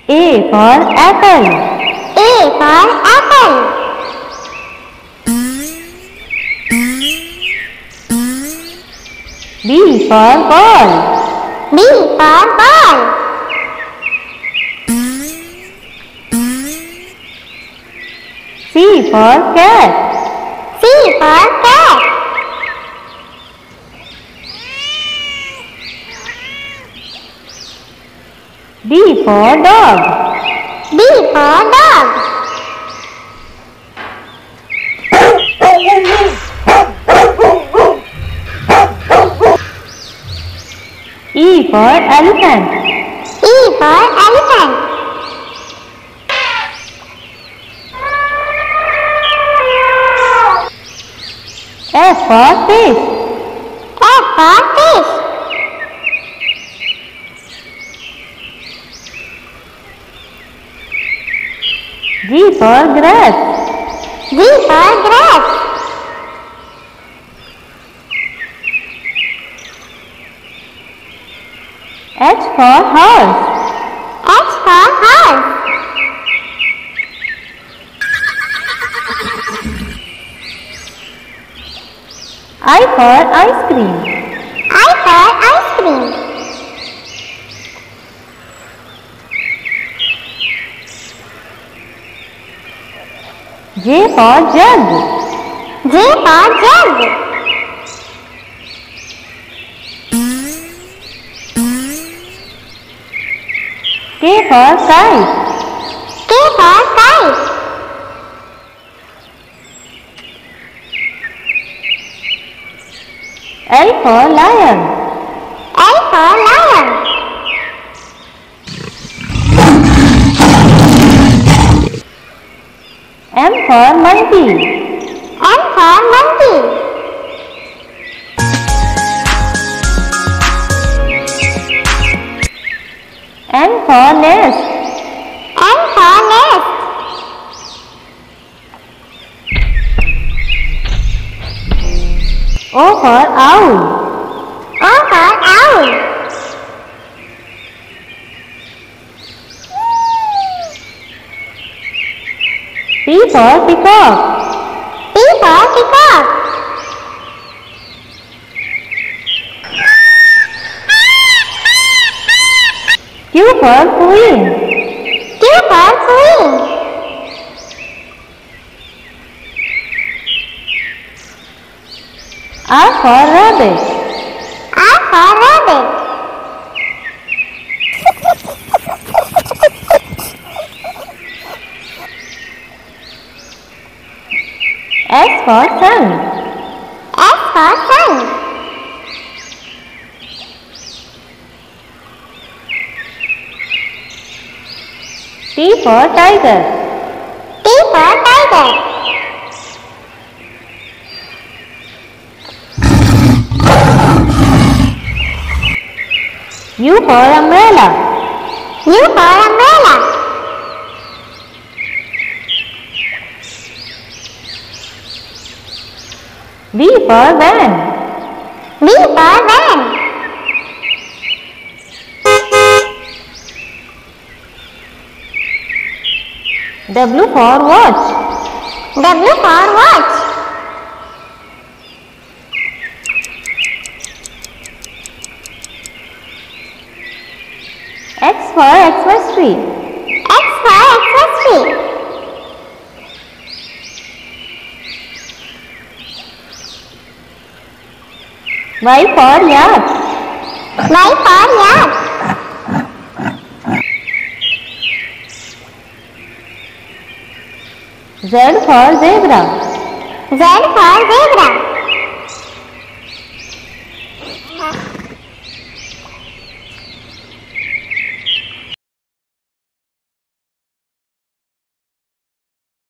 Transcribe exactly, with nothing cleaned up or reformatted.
A for apple. A for apple. B for ball. B for ball. C for cat. C for cat. D for dog. D for dog. E for elephant. E for elephant. F for fish. F for fish. G for grass. G for grass. H for horse. H for horse. I for ice cream. I for ice cream. J for jug. J for jug. K for kite. K for kite. L for lion. L for lion. M for monkey. M for monkey. N for nest. N for nest. O for owl. O for owl. P for peacock. P for peacock. Q for queen. Q for queen. R for rabbit. R for rabbit. S for sun. S for sun. T for tiger. T for tiger. U for umbrella. U for umbrella. V for van. V for van. W for watch. W for watch. X for Xmas tree. X for Xmas tree. Y for yak. Y for yak. Z for zebra. Z for zebra.